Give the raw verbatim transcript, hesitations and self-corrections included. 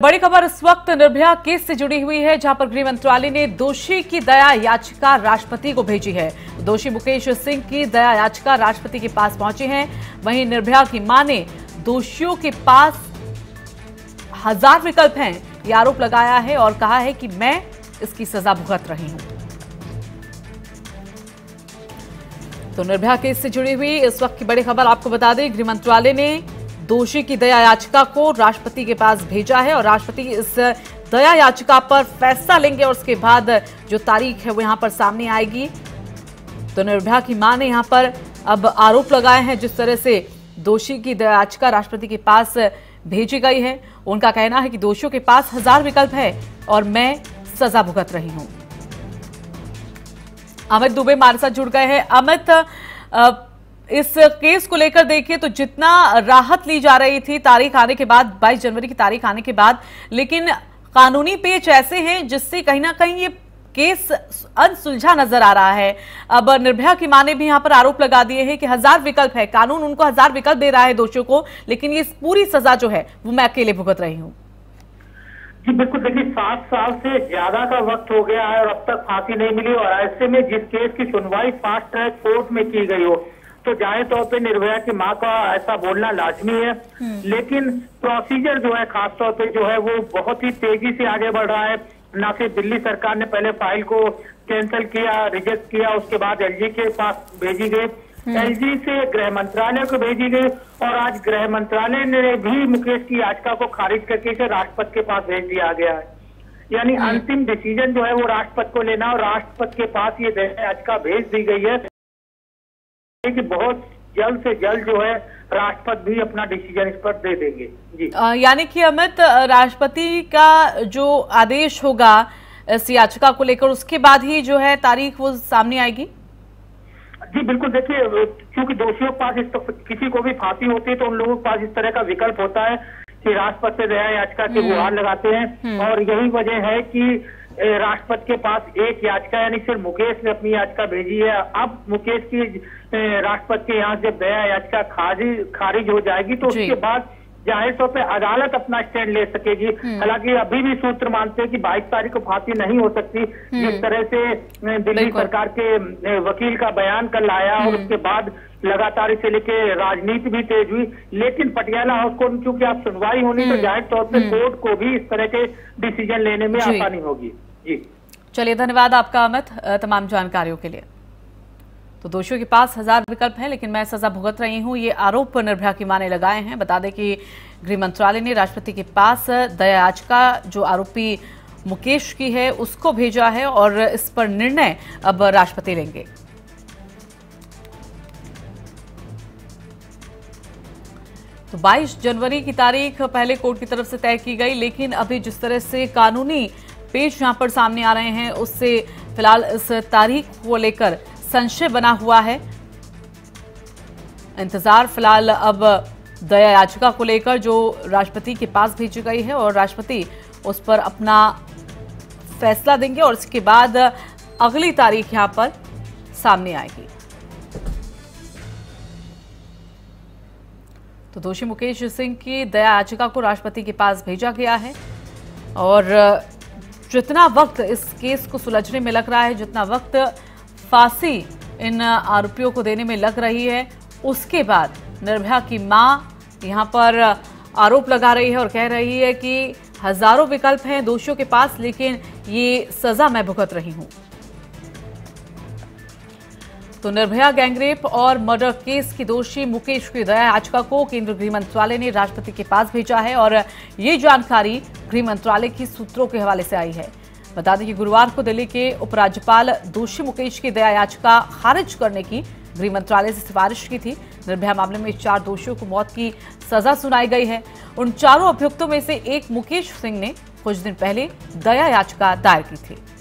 बड़ी खबर इस वक्त निर्भया केस से जुड़ी हुई है, जहां पर गृह मंत्रालय ने दोषी की दया याचिका राष्ट्रपति को भेजी है। दोषी मुकेश सिंह की दया याचिका राष्ट्रपति के पास पहुंची है। वहीं निर्भया की मां ने दोषियों के पास हजार विकल्प हैं, ये आरोप लगाया है और कहा है कि मैं इसकी सजा भुगत रही हूं। तो निर्भया केस से जुड़ी हुई इस वक्त की बड़ी खबर आपको बता दें, गृह मंत्रालय ने दोषी की दया याचिका को राष्ट्रपति के पास भेजा है और राष्ट्रपति इस दया याचिका पर फैसला लेंगे और उसके बाद जो तारीख है वो यहां पर सामने आएगी। तो निर्भया की मां ने यहां पर अब आरोप लगाए हैं, जिस तरह से दोषी की दया याचिका राष्ट्रपति के पास भेजी गई है। उनका कहना है कि दोषियों के पास हजार विकल्प है और मैं सजा भुगत रही हूं। अमित दुबे हमारे साथ जुड़ गए हैं। अमित, इस केस को लेकर देखिए तो जितना राहत ली जा रही थी तारीख आने के बाद, बाईस जनवरी की तारीख आने के बाद, लेकिन कानूनी पेच ऐसे हैं जिससे कहीं ना कहीं ये केस अनसुलझा नजर आ रहा है। अब निर्भया की मां ने भी यहां पर आरोप लगा दिए हैं कि हजार विकल्प है, कानून उनको हजार विकल्प दे रहा है दोषियों को, लेकिन ये पूरी सजा जो है वो मैं अकेले भुगत रही हूँ। जी बिल्कुल, देखिए सात साल से ज्यादा का वक्त हो गया है और अब तक फांसी नहीं मिली, और ऐसे में जिस केस की सुनवाई फास्ट ट्रैक कोर्ट में की गई हो तो जाहिर तौर पे निर्भया की मां का ऐसा बोलना लाजमी है। लेकिन प्रोसीजर जो है खास तौर पे जो है वो बहुत ही तेजी से आगे बढ़ रहा है। ना सिर्फ दिल्ली सरकार ने पहले फाइल को कैंसिल किया, रिजेक्ट किया, उसके बाद एलजी के पास भेजी गई, एलजी से गृह मंत्रालय को भेजी गई और आज गृह मंत्रालय ने भी मुकेश की याचिका को खारिज करके इसे राष्ट्रपति के पास भेज दिया गया है। यानी अंतिम डिसीजन जो है वो राष्ट्रपति को लेना, और राष्ट्रपति के पास ये याचिका भेज दी गई है कि बहुत जल्द से जल्द जो है राष्ट्रपति भी अपना डिसीजन इस पर दे देंगे। जी यानी कि अमित, राष्ट्रपति का जो आदेश होगा इस याचिका को लेकर, उसके बाद ही जो है तारीख वो सामने आएगी। जी बिल्कुल, देखिए क्योंकि दोषियों के पास इस तो, किसी को भी फांसी होती है तो उन लोगों के पास इस तरह का विकल्प होता है कि राष्ट्रपति से दया याचिका की गुहार लगाते हैं, और यही वजह है कि राष्ट्रपति के पास एक याचिका यानी सिर्फ मुकेश ने अपनी याचिका भेजी है। अब मुकेश की राष्ट्रपति के यहाँ जब दया याचिका खारिज खारिज हो जाएगी तो उसके बाद जाहिर तौर पे अदालत अपना स्टैंड ले सकेगी। हालांकि अभी भी सूत्र मानते हैं कि बाईस तारीख को फांसी नहीं हो सकती, जिस तरह से दिल्ली सरकार के वकील का बयान कल आया और उसके बाद लगातार इसे लेके राजनीति भी तेज हुई। लेकिन पटियाला हाउस कोर्ट क्योंकि आप सुनवाई होनी तो जाहिर तौर पे कोर्ट को भी इस तरह के डिसीजन लेने में आसानी होगी। जी चलिए, धन्यवाद आपका अमित तमाम जानकारियों के लिए। तो दोषियों के पास हजार विकल्प हैं लेकिन मैं सजा भुगत रही हूं, ये आरोप निर्भया की मां ने लगाए हैं। बता दें कि गृह मंत्रालय ने राष्ट्रपति के पास दया याचिका जो आरोपी मुकेश की है उसको भेजा है और इस पर निर्णय अब राष्ट्रपति लेंगे। तो बाईस जनवरी की तारीख पहले कोर्ट की तरफ से तय की गई, लेकिन अभी जिस तरह से कानूनी पेच यहां पर सामने आ रहे हैं उससे फिलहाल इस तारीख को लेकर संशय बना हुआ है। इंतजार फिलहाल अब दया याचिका को लेकर जो राष्ट्रपति के पास भेजी गई है और राष्ट्रपति उस पर अपना फैसला देंगे और इसके बाद अगली तारीख यहां पर सामने आएगी। तो दोषी मुकेश सिंह की दया याचिका को राष्ट्रपति के पास भेजा गया है और जितना वक्त इस केस को सुलझने में लग रहा है, जितना वक्त फांसी इन आरोपियों को देने में लग रही है, उसके बाद निर्भया की मां यहां पर आरोप लगा रही है और कह रही है कि हजारों विकल्प हैं दोषियों के पास, लेकिन ये सजा मैं भुगत रही हूं। तो निर्भया गैंगरेप और मर्डर केस की दोषी मुकेश की दया याचिका को केंद्रीय गृह मंत्रालय ने राष्ट्रपति के पास भेजा है और ये जानकारी गृह मंत्रालय की सूत्रों के हवाले से आई है। बता दें कि गुरुवार को दिल्ली के उपराज्यपाल दोषी मुकेश की दया याचिका खारिज करने की गृह मंत्रालय से सिफारिश की थी। निर्भया मामले में चार दोषियों को मौत की सजा सुनाई गई है। उन चारों अभियुक्तों में से एक मुकेश सिंह ने कुछ दिन पहले दया याचिका दायर की थी।